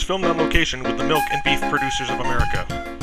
filmed on location with the Milk and Beef Producers of America.